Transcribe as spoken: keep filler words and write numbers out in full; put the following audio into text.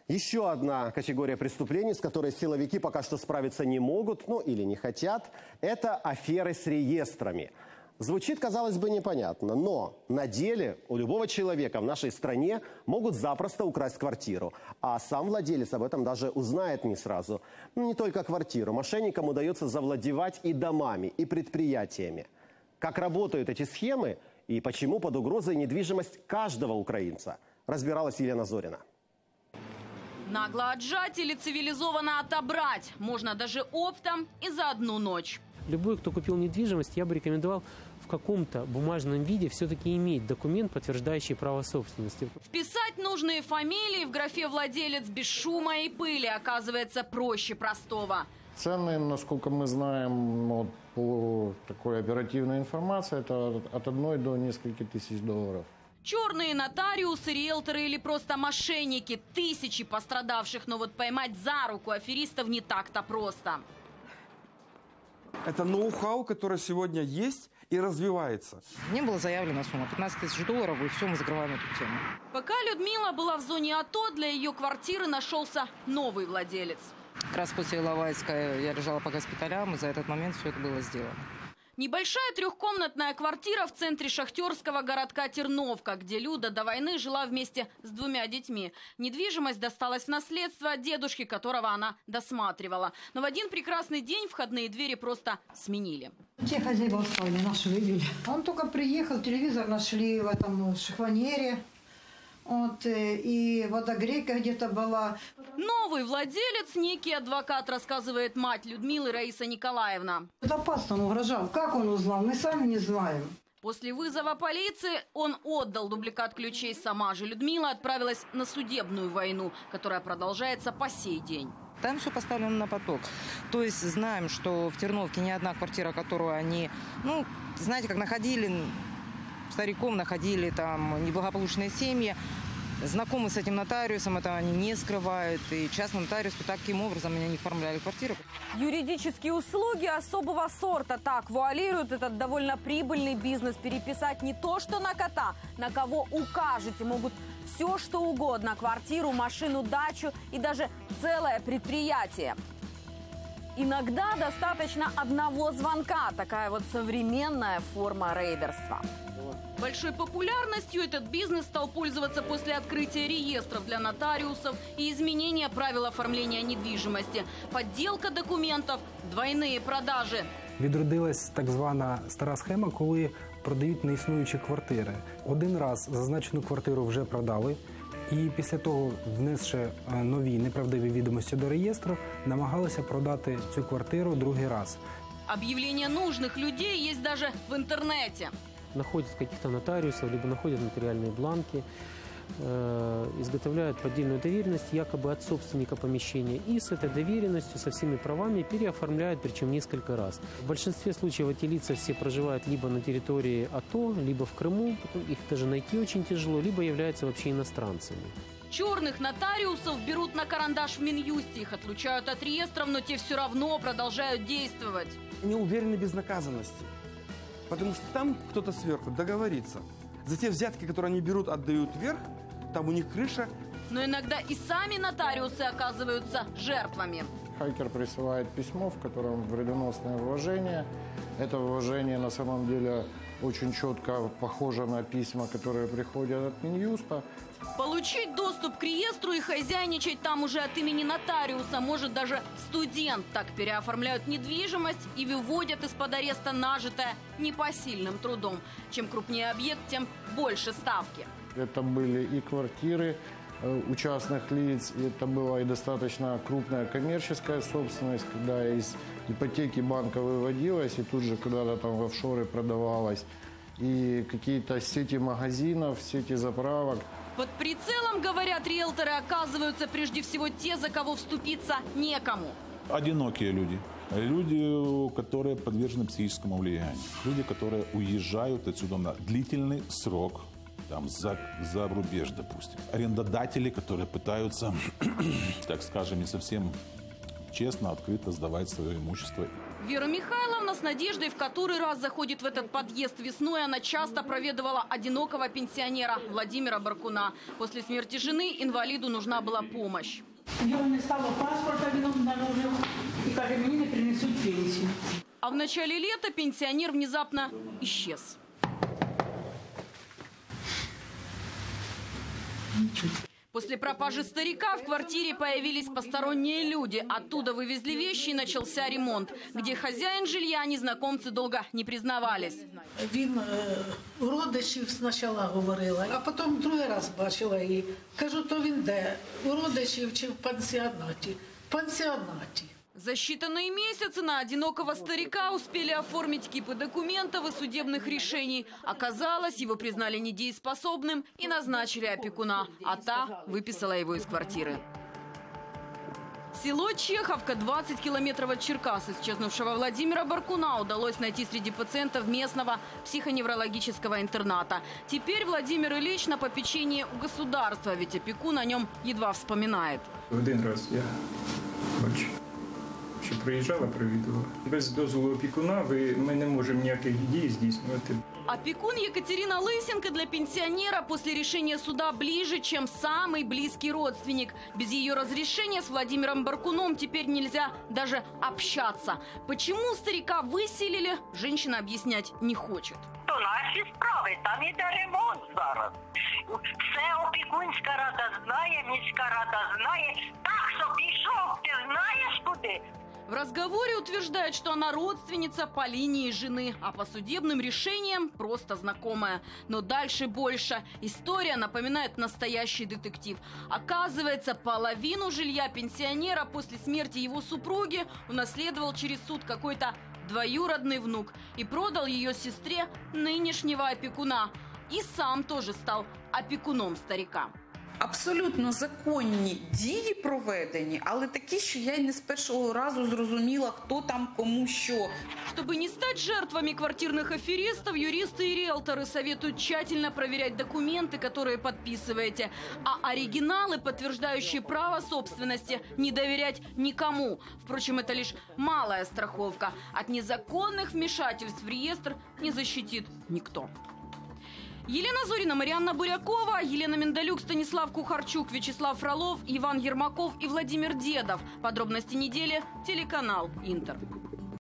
Еще одна категория преступлений, с которой силовики пока что справиться не могут, ну или не хотят, это аферы с реестрами. Звучит, казалось бы, непонятно, но на деле у любого человека в нашей стране могут запросто украсть квартиру. А сам владелец об этом даже узнает не сразу. Не только квартиру. Мошенникам удается завладевать и домами, и предприятиями. Как работают эти схемы и почему под угрозой недвижимость каждого украинца, разбиралась Елена Зорина. Нагло отжать или цивилизованно отобрать можно даже оптом и за одну ночь. Любой, кто купил недвижимость, я бы рекомендовал в каком-то бумажном виде все-таки иметь документ, подтверждающий право собственности. Вписать нужные фамилии в графе «владелец» без шума и пыли оказывается проще простого. Цены, насколько мы знаем, вот, по такой оперативной информации, это от одной до нескольких тысяч долларов. Черные нотариусы, риэлторы или просто мошенники. Тысячи пострадавших, но вот поймать за руку аферистов не так-то просто. Это ноу-хау, которое сегодня есть и развивается. Мне была заявлена сумма пятнадцать тысяч долларов, и все, мы закрываем эту тему. Пока Людмила была в зоне АТО, для ее квартиры нашелся новый владелец. Как раз после Иловайска я лежала по госпиталям, и за этот момент все это было сделано. Небольшая трехкомнатная квартира в центре шахтерского городка Терновка, где Люда до войны жила вместе с двумя детьми. Недвижимость досталась в наследство от дедушки, которого она досматривала. Но в один прекрасный день входные двери просто сменили. Те хозяева устали, наши выбили. Он только приехал, телевизор нашли в этом шифонере. Вот, и водогрейка где-то была. Новый владелец, некий адвокат, рассказывает мать Людмилы Раиса Николаевна. Это опасно, он угрожал. Как он узнал, мы сами не знаем. После вызова полиции он отдал дубликат ключей. Сама же Людмила отправилась на судебную войну, которая продолжается по сей день. Там все поставлено на поток. То есть знаем, что в Терновке не одна квартира, которую они, ну, знаете, как находили... Стариком находили там неблагополучные семьи. Знакомы с этим нотариусом, это они не скрывают. И частный нотариус таким образом они не оформляли квартиру. Юридические услуги особого сорта так вуалируют этот довольно прибыльный бизнес. Переписать не то, что на кота, на кого укажете. Могут все, что угодно. Квартиру, машину, дачу и даже целое предприятие. Иногда достаточно одного звонка. Такая вот современная форма рейдерства. Большой популярностью этот бизнес стал пользоваться после открытия реестров для нотариусов и изменения правил оформления недвижимости. Подделка документов, двойные продажи. Відродилась так звана стара схема, коли продають неіснуючі квартири. Один раз зазначену квартиру вже продали, і після того, внесши нові неправдиві відомості до реєстру, намагалися продати цю квартиру другий раз. Объявления нужных людей есть даже в интернете. Находят каких-то нотариусов, либо находят нотариальные бланки, э, изготовляют поддельную доверенность якобы от собственника помещения и с этой доверенностью, со всеми правами переоформляют, причем несколько раз. В большинстве случаев эти лица все проживают либо на территории АТО, либо в Крыму, их даже найти очень тяжело, либо являются вообще иностранцами. Черных нотариусов берут на карандаш в Минюсте, их отлучают от реестров, но те все равно продолжают действовать. Не уверены безнаказанности. Потому что там кто-то сверху договорится. За те взятки, которые они берут, отдают вверх, там у них крыша. Но иногда и сами нотариусы оказываются жертвами. Хакер присылает письмо, в котором вредоносное вложение. Это вложение на самом деле очень четко похоже на письма, которые приходят от Минюста. Получить доступ к реестру и хозяйничать там уже от имени нотариуса может даже студент. Так переоформляют недвижимость и выводят из-под ареста нажитое непосильным трудом. Чем крупнее объект, тем больше ставки. Это были и квартиры у частных лиц, и это была и достаточно крупная коммерческая собственность, когда из ипотеки банка выводилась и тут же куда-то там в офшоры продавалась. И какие-то сети магазинов, сети заправок. Под прицелом, говорят риэлторы, оказываются прежде всего те, за кого вступиться некому. Одинокие люди. Люди, которые подвержены психическому влиянию. Люди, которые уезжают отсюда на длительный срок, там, за, за рубеж, допустим. Арендодатели, которые пытаются, так скажем, не совсем честно, открыто сдавать свое имущество. Вера Михайловна с надеждой в который раз заходит в этот подъезд весной. Она часто проведывала одинокого пенсионера Владимира Баркуна. После смерти жены инвалиду нужна была помощь. У нього не стало паспорта, він обнаружив і каже, мені не принесуть пенсію. А в начале лета пенсионер внезапно исчез. После пропажи старика в квартире появились посторонние люди. Оттуда вывезли вещи и начался ремонт. Где хозяин жилья, незнакомцы долго не признавались. Він е, у родичів спочатку говорила, а потім другий раз бачила її. Кажу, то він де? У родичів чи в пансіонаті? В пансіонаті. За считанные месяцы на одинокого старика успели оформить кипы документов и судебных решений. Оказалось, его признали недееспособным и назначили опекуна, а та выписала его из квартиры. Село Чеховка, двадцать километров от Черкас. Исчезнувшего Владимира Баркуна удалось найти среди пациентов местного психоневрологического интерната. Теперь Владимир Ильич на попечении у государства, ведь опекун о нем едва вспоминает. Один раз я бачу, що приїжджала, провідувала. Без дозволу опікуна ви, ми не можемо ніяких дій здійснювати. Опекун Екатерина Лысенко для пенсионера после решения суда ближе, чем самый близкий родственник. Без ее разрешения с Владимиром Баркуном теперь нельзя даже общаться. Почему старика выселили, женщина объяснять не хочет. То наші справи, там іде ремонт зараз. Все опікунська рада знає, міська рада знає. Так, що пішов, ти знаєш куди? В разговоре утверждает, что она родственница по линии жены, а по судебным решениям просто знакомая. Но дальше больше. История напоминает настоящий детектив. Оказывается, половину жилья пенсионера после смерти его супруги унаследовал через суд какой-то двоюродный внук и продал ее сестре нынешнего опекуна. И сам тоже стал опекуном старика. Абсолютно законні дії проведені, але такі, що я й не з першого разу зрозуміла, хто там кому що. Чтобы не стать жертвами квартирных аферистов, юристы и риэлторы советуют тщательно проверять документы, которые подписываете, а оригиналы, подтверждающие право собственности, не доверять никому. Впрочем, это лишь малая страховка. От незаконных вмешательств в реестр не защитит никто. Елена Зорина, Марианна Бурякова, Елена Миндалюк, Станислав Кухарчук, Вячеслав Фролов, Иван Ермаков и Владимир Дедов. Подробности недели. Телеканал Интер.